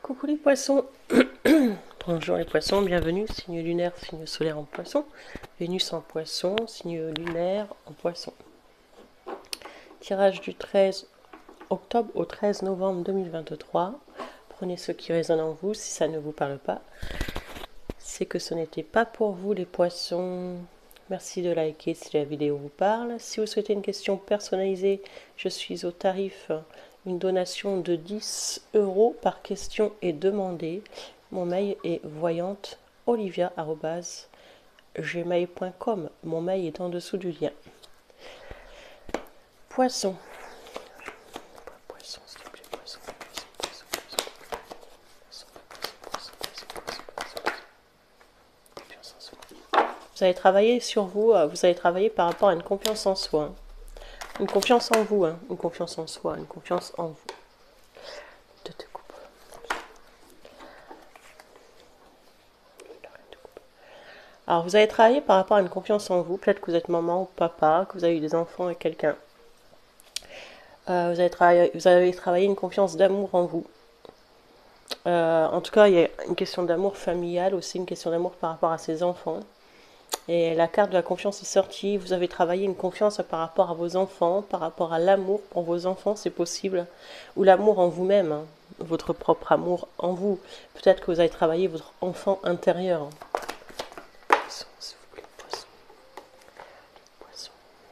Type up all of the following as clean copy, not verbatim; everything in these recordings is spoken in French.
Coucou les poissons. Bonjour les poissons, bienvenue, signe lunaire, signe solaire en poisson, Vénus en poisson, signe lunaire en poisson. Tirage du 13 octobre au 13 novembre 2023. Prenez ce qui résonne en vous, si ça ne vous parle pas, c'est que ce n'était pas pour vous les poissons. Merci de liker si la vidéo vous parle. Si vous souhaitez une question personnalisée, je suis au tarif une donation de 10 € par question est demandée. Mon mail est voyanteolivia@gmail.com. Mon mail est en dessous du lien. Poisson. Poisson, s'il te plaît, poisson. Vous allez travailler sur vous, vous allez travailler par rapport à une confiance en soi. Une confiance en vous, une confiance en soi, une confiance en vous. Alors, vous allez travailler par rapport à une confiance en vous. Peut-être que vous êtes maman ou papa, que vous avez eu des enfants avec quelqu'un. Vous allez travailler une confiance d'amour en vous. En tout cas, il y a une question d'amour familial, aussi une question d'amour par rapport à ses enfants. Et la carte de la confiance est sortie. Vous avez travaillé une confiance par rapport à vos enfants, par rapport à l'amour pour vos enfants, c'est possible. Ou l'amour en vous-même, votre propre amour en vous. Peut-être que vous avez travaillé votre enfant intérieur. Poisson, s'il vous plaît, poisson. Poisson.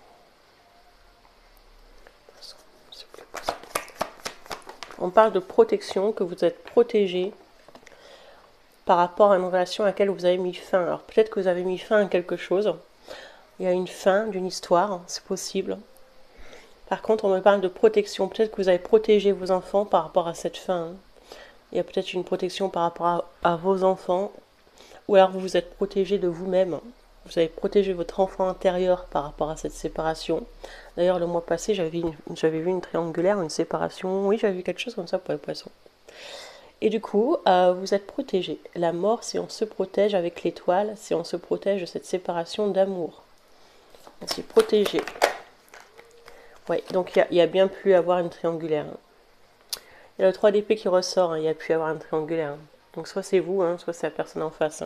Poisson, s'il vous plaît, poisson. On parle de protection, que vous êtes protégé par rapport à une relation à laquelle vous avez mis fin. Alors peut-être que vous avez mis fin à quelque chose. Il y a une fin d'une histoire, c'est possible. Par contre, on me parle de protection. Peut-être que vous avez protégé vos enfants par rapport à cette fin. Il y a peut-être une protection par rapport à vos enfants. Ou alors vous vous êtes protégé de vous-même. Vous avez protégé votre enfant intérieur par rapport à cette séparation. D'ailleurs, le mois passé, j'avais vu une triangulaire, une séparation. Oui, j'avais vu quelque chose comme ça pour les poissons. Et du coup, vous êtes protégé. La mort, c'est on se protège avec l'étoile, c'est on se protège de cette séparation d'amour. On s'est protégé. Ouais, donc il y a bien pu avoir une triangulaire. Il y a le 3 d'épée qui ressort, il y a pu avoir une triangulaire. Donc soit c'est vous, soit c'est la personne en face.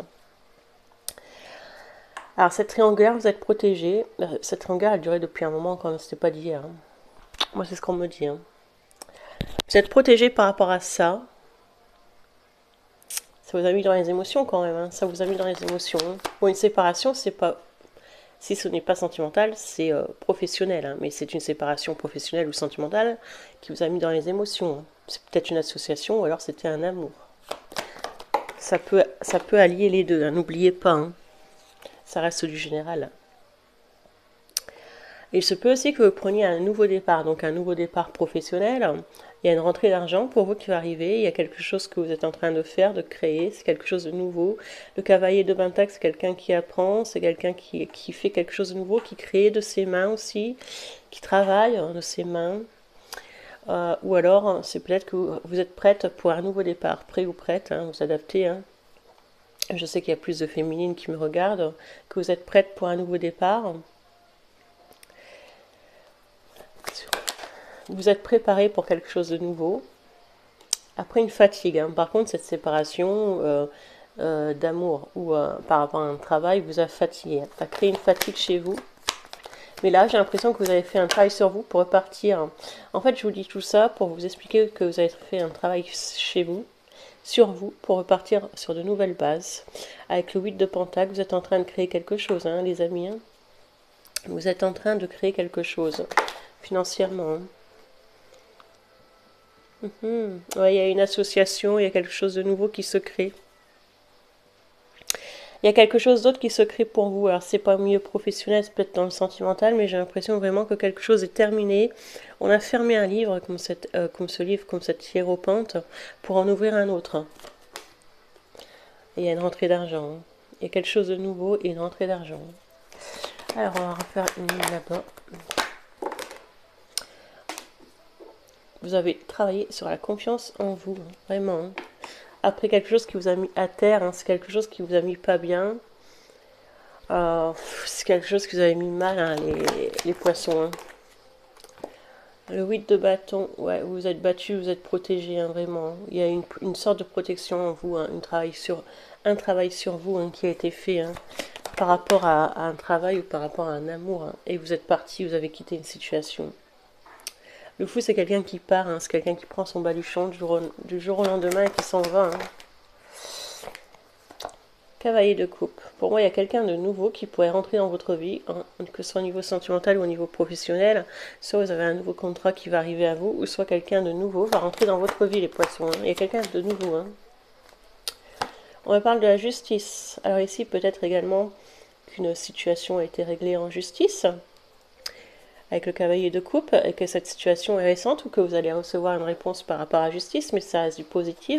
Alors cette triangulaire, vous êtes protégé. Cette triangulaire, elle durait depuis un moment quand même, c'était pas d'hier. Moi, c'est ce qu'on me dit. Vous êtes protégé par rapport à ça. Ça vous a mis dans les émotions quand même, ça vous a mis dans les émotions. Bon, une séparation, c'est pas... Si ce n'est pas sentimental, c'est professionnel, mais c'est une séparation professionnelle ou sentimentale qui vous a mis dans les émotions. C'est peut-être une association ou alors c'était un amour. Ça peut allier les deux, n'oubliez pas. Ça reste du général. Il se peut aussi que vous preniez un nouveau départ, donc un nouveau départ professionnel. Il y a une rentrée d'argent pour vous qui va arriver, il y a quelque chose que vous êtes en train de faire, de créer, c'est quelque chose de nouveau. Le cavalier de Pentacle, c'est quelqu'un qui apprend, c'est quelqu'un qui fait quelque chose de nouveau, qui crée de ses mains aussi, qui travaille de ses mains. Ou alors, c'est peut-être que vous êtes prête pour un nouveau départ, prêt ou prête, vous adaptez. Je sais qu'il y a plus de féminines qui me regardent, que vous êtes prête pour un nouveau départ. Vous êtes préparé pour quelque chose de nouveau. Après une fatigue. Par contre, cette séparation d'amour ou par rapport à un travail vous a fatigué. Ça a créé une fatigue chez vous. Mais là, j'ai l'impression que vous avez fait un travail sur vous pour repartir. En fait, je vous dis tout ça pour vous expliquer que vous avez fait un travail chez vous, sur vous, pour repartir sur de nouvelles bases. Avec le 8 de Pentacle, vous êtes en train de créer quelque chose, les amis. Vous êtes en train de créer quelque chose, financièrement. Ouais, il y a une association, il y a quelque chose de nouveau qui se crée. Il y a quelque chose d'autre qui se crée pour vous. Alors, c'est pas mieux professionnel, c'est peut-être dans le sentimental, mais j'ai l'impression vraiment que quelque chose est terminé. On a fermé un livre comme ce livre, comme cette hiéropente, pour en ouvrir un autre. Et il y a une rentrée d'argent. Il y a quelque chose de nouveau et une rentrée d'argent. Alors, on va refaire une ligne là-bas. Vous avez travaillé sur la confiance en vous, vraiment. Après quelque chose qui vous a mis à terre, c'est quelque chose qui vous a mis pas bien. C'est quelque chose qui vous avez mis mal, les poissons. Le 8 de bâton, ouais, vous vous êtes battu, vous êtes protégé, hein, vraiment. Il y a une sorte de protection en vous, hein, un travail sur vous, hein, qui a été fait, hein, par rapport à un travail ou par rapport à un amour, hein, et vous êtes parti, vous avez quitté une situation. Le fou, c'est quelqu'un qui part, hein, c'est quelqu'un qui prend son baluchon du jour au lendemain et qui s'en va, hein. Cavalier de coupe. Pour moi, il y a quelqu'un de nouveau qui pourrait rentrer dans votre vie, hein, que ce soit au niveau sentimental ou au niveau professionnel. Soit vous avez un nouveau contrat qui va arriver à vous, ou soit quelqu'un de nouveau va rentrer dans votre vie, les poissons, hein. Il y a quelqu'un de nouveau, hein. On me parle de la justice. Alors ici, peut-être également qu'une situation a été réglée en justice avec le cavalier de coupe, et que cette situation est récente, ou que vous allez recevoir une réponse par rapport à la justice, mais ça reste du positif.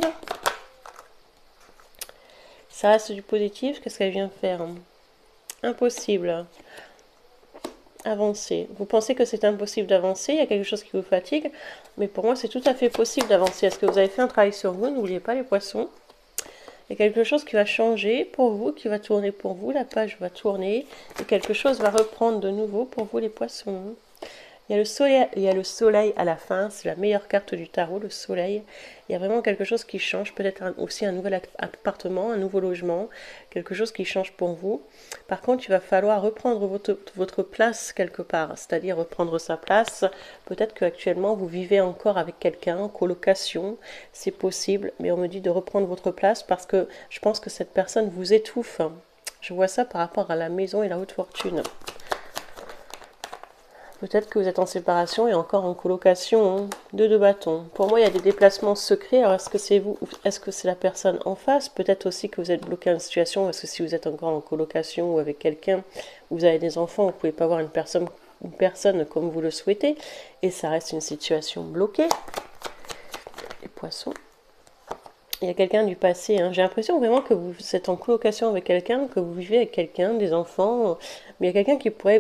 Ça reste du positif, qu'est-ce qu'elle vient faire? Impossible. Avancer. Vous pensez que c'est impossible d'avancer, il y a quelque chose qui vous fatigue, mais pour moi c'est tout à fait possible d'avancer. Est-ce que vous avez fait un travail sur vous? N'oubliez pas les poissons. Il y a quelque chose qui va changer pour vous, qui va tourner pour vous, la page va tourner, et quelque chose va reprendre de nouveau pour vous les poissons. Il y a le soleil à la fin, c'est la meilleure carte du tarot, le soleil. Il y a vraiment quelque chose qui change, peut-être aussi un nouvel appartement, un nouveau logement, quelque chose qui change pour vous. Par contre, il va falloir reprendre votre place quelque part, c'est-à-dire reprendre sa place. Peut-être qu'actuellement, vous vivez encore avec quelqu'un en colocation, c'est possible, mais on me dit de reprendre votre place parce que je pense que cette personne vous étouffe. Je vois ça par rapport à la maison et la haute fortune. Peut-être que vous êtes en séparation et encore en colocation, hein. Deux de bâton. Pour moi, il y a des déplacements secrets. Alors, est-ce que c'est vous ou est-ce que c'est la personne en face? Peut-être aussi que vous êtes bloqué dans une situation, parce que si vous êtes encore en colocation ou avec quelqu'un, vous avez des enfants, vous ne pouvez pas voir une personne comme vous le souhaitez. Et ça reste une situation bloquée. Les poissons. Il y a quelqu'un du passé, hein. J'ai l'impression vraiment que vous êtes en colocation avec quelqu'un, que vous vivez avec quelqu'un, des enfants, mais il y a quelqu'un qui pourrait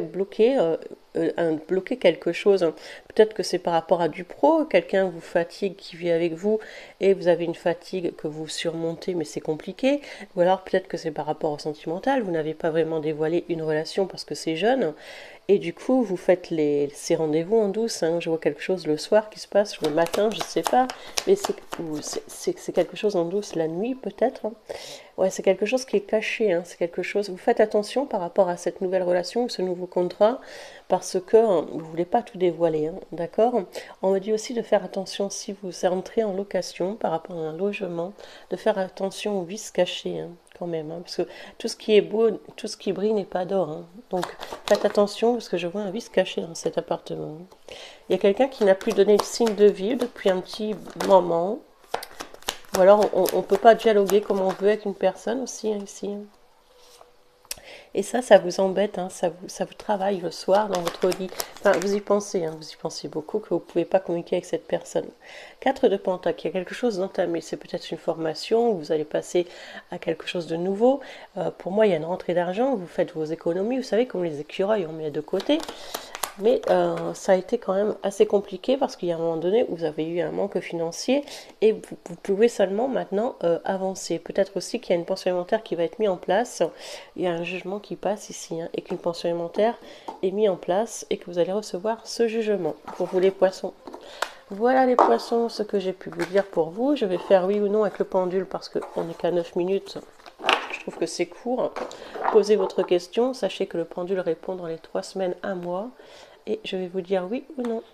bloquer quelque chose. Peut-être que c'est par rapport à du pro, quelqu'un vous fatigue qui vit avec vous et vous avez une fatigue que vous surmontez, mais c'est compliqué. Ou alors peut-être que c'est par rapport au sentimental, vous n'avez pas vraiment dévoilé une relation parce que c'est jeune. Et du coup, vous faites ces rendez-vous en douce, hein. Je vois quelque chose le soir qui se passe, le matin, je ne sais pas. Mais c'est quelque chose en douce, la nuit peut-être, hein. Ouais, c'est quelque chose qui est caché, hein. C'est quelque chose. Vous faites attention par rapport à cette nouvelle relation ou ce nouveau contrat, parce que vous ne voulez pas tout dévoiler, hein, d'accord? On me dit aussi de faire attention si vous entrez en location par rapport à un logement, de faire attention aux vices cachés, hein, quand même, hein, parce que tout ce qui est beau, tout ce qui brille n'est pas d'or, hein. Donc faites attention parce que je vois un vice caché dans cet appartement. Il y a quelqu'un qui n'a plus donné le signe de vie depuis un petit moment. Ou alors on ne peut pas dialoguer comme on veut avec une personne aussi, hein, ici. Et ça vous embête, hein, ça vous travaille le soir dans votre lit. Enfin, vous y pensez, hein, vous y pensez beaucoup que vous ne pouvez pas communiquer avec cette personne. 4 de Pentacle, il y a quelque chose d'entamé. C'est peut-être une formation, où vous allez passer à quelque chose de nouveau. Pour moi, il y a une rentrée d'argent, vous faites vos économies. Vous savez, comme les écureuils, on met de côté. Mais ça a été quand même assez compliqué parce qu'il y a un moment donné où vous avez eu un manque financier et vous pouvez seulement maintenant avancer. Peut-être aussi qu'il y a une pension alimentaire qui va être mise en place. Il y a un jugement qui passe ici, hein, et qu'une pension alimentaire est mise en place et que vous allez recevoir ce jugement pour vous les poissons. Voilà les poissons, ce que j'ai pu vous dire pour vous. Je vais faire oui ou non avec le pendule parce qu'on n'est qu'à 9 minutes. Je trouve que c'est court. Posez votre question. Sachez que le pendule répond dans les 3 semaines, 1 mois. Et je vais vous dire oui ou non.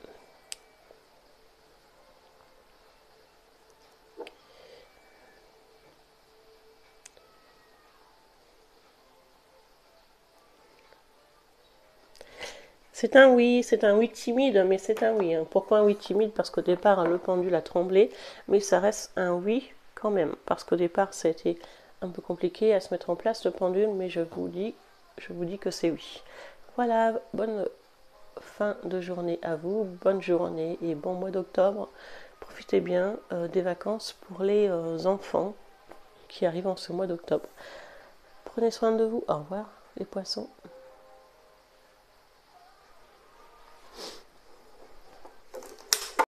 C'est un oui timide, mais c'est un oui, hein. Pourquoi un oui timide? Parce qu'au départ, le pendule a tremblé, mais ça reste un oui quand même. Parce qu'au départ, ça a été un peu compliqué à se mettre en place, le pendule, mais je vous dis que c'est oui. Voilà, bonne fin de journée à vous, bonne journée et bon mois d'octobre. Profitez bien des vacances pour les enfants qui arrivent en ce mois d'octobre. Prenez soin de vous, au revoir les poissons.